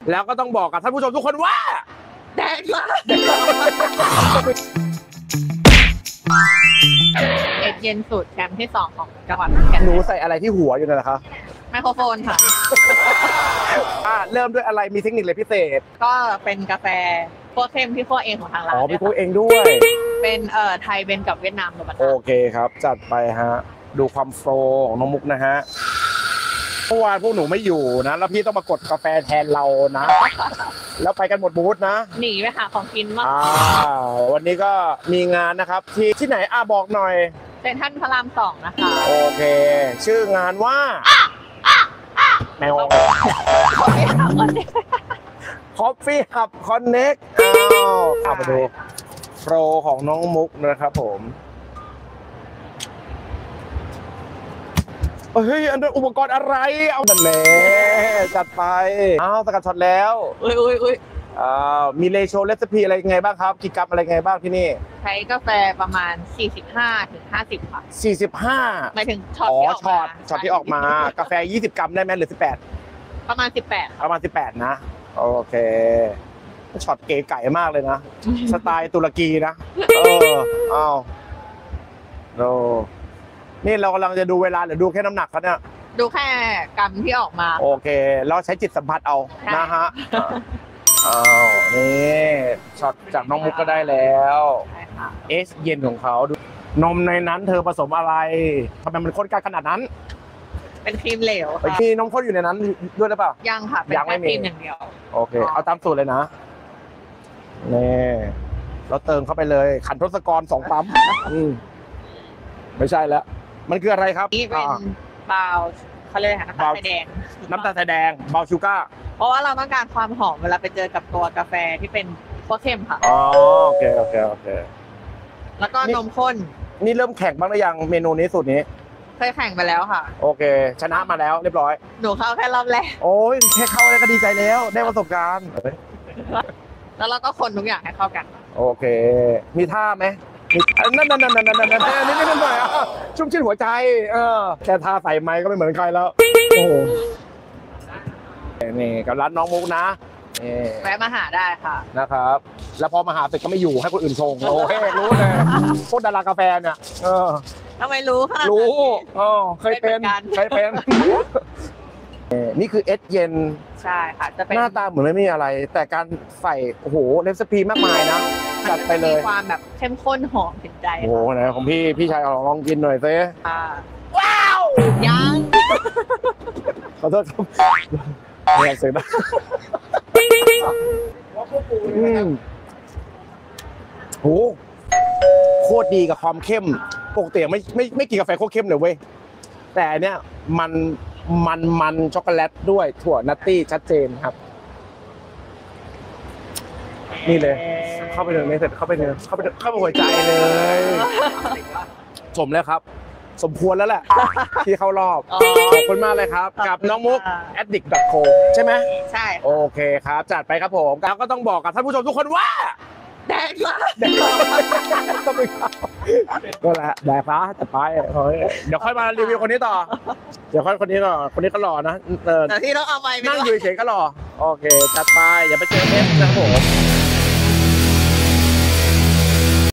แล้วก็ต้องบอกกับท่านผู้ชมทุกคนว่าแดงมากเอ็ดเย็นสุดแชมป์ที่2ของจังหวัดขอนแก่นหนูใส่อะไรที่หัวอยู่นั่นแหละคะไมโครโฟนค่ะเริ่มด้วยอะไรมีเทคนิคอะไรพิเศษก็เป็นกาแฟคั่วเข้มที่คั่วเองของทางร้านพี่คั่วเองด้วยเป็นไทยเบนกับเวียดนามรวมกันโอเคครับจัดไปฮะดูความโฟล์ของน้องมุกนะฮะเมื่อวานพวกหนูไม่อยู่นะแล้วพี่ต้องมากดกาแฟแทนเรานะแล้วไปกันหมดบูธนะหนีไปหาของกินมากวันนี้ก็มีงานนะครับที่ไหนบอกหน่อยเซ็นทรัลพระราม2นะคะโอเคชื่องานว่าแมวCoffee Hub Connect เอาไปดูโปรของน้องมุกนะครับผมเฮ้ยอันนั้นอุปกรณ์อะไรเอานั่นแหละจัดไปสกัดช็อตแล้วอุ้ยมีเลโชเรซิปีอะไรไงบ้างครับกิจกรรมอะไรไงบ้างที่นี่ใช้กาแฟประมาณ45-50ค่ะ 45 หมายถึงช็อตที่ออกมาช็อตที่ออกมากาแฟ20 กรัมได้ไหมหรือ18 ประมาณ18 นะโอเคช็อตเก๋ไก่มากเลยนะสไตล์ตุรกีนะนี่เรากำลังจะดูเวลาหรือดูแค่น้ำหนักเขาเนี่ยดูแค่กรัมที่ออกมาโอเคเราใช้จิตสัมผัสเอานะฮะนี่ช็อตจากน้องมุกก็ได้แล้วเอสเย็นของเขาดูนมในนั้นเธอผสมอะไรทำไมมันข้นกันขนาดนั้นเป็นครีมเหลวมีนมข้นอยู่ในนั้นด้วยหรือเปล่ายังค่ะเป็นแค่ครีมอย่างเดียวโอเคเอาตามสูตรเลยนะนี่เราเติมเข้าไปเลยขันทศกร2 ปั๊มไม่ใช่แล้วมันคืออะไรครับนี่เป็นบาวเขาเรียกน้ำตาลแดงบาวชูก้าเพราะว่าเราต้องการความหอมเวลาไปเจอกับตัวกาแฟที่เป็นคั่วเข้มค่ะโอเคแล้วก็นมข้นนี่เริ่มแข่งบ้างหรือยังเมนูนี้สูตรนี้เคยแข่งไปแล้วค่ะโอเคชนะมาแล้วเรียบร้อยหนูเข้าแค่รอบแรกโอ้ยแค่เข้าแล้วก็ดีใจแล้วได้ประสบการณ์แล้วเราก็คนทุกอย่างให้เข้ากันโอเคมีท่าไหมนั่นนี่หน่อยชุ่มชื่นหัวใจแค่ท่าใส่ไม้ก็ไม่เหมือนใครแล้วโอ้โหนี่กับร้านน้องมุกนะแวะมาหาได้ค่ะนะครับแล้วพอมาหาเสร็จก็ไม่อยู่ให้คนอื่นชงโอ้เฮ้รู้เลยพวกดารากาแฟเนี่ยทำไมรู้ค่ะรู้เคยเป็นนี่คือเอสเย็นใช่ค่ะจะเป็นหน้าตาเหมือนไม่มีอะไรแต่การใส่โอ้โหเรซิปีมากมายนะจัดไปเลยมีความแบบเข้มข้นหอมถึงใจโอ้โหนะของพี่ชายลองกินหน่อยซิว้าวยังขอโทษครับไม่เสียงโหโคตรดีกับความเข้มปกติไม่กินกาแฟโคตรเข้มเลยเว้ยแต่เนี้ยมันช็อกโกแลตด้วยถั่วนัตตี้ชัดเจนครับนี่เลยเข้าไปเลยไม่เสร็จเข้าไปหัวใจเลยสมแล้วครับสมควรแล้วแหละที่เข้ารอบขอบคุณมากเลยครับกับน้องมุก addict.co ใช่ไหมใช่โอเคครับจัดไปครับผมแล้วก็ต้องบอกกับท่านผู้ชมทุกคนว่าแดงมากก็แหละแดกฟ้าจัดไปเดี๋ยวค่อยมารีวิวคนนี้ต่อเดี๋ยวค่อยคนนี้ก็หล่อนะแต่ที่ต้องเอาไปนั่งอยู่เฉยก็หล่อโอเคจัดไปอย่าไปเจอเทปนะครับผม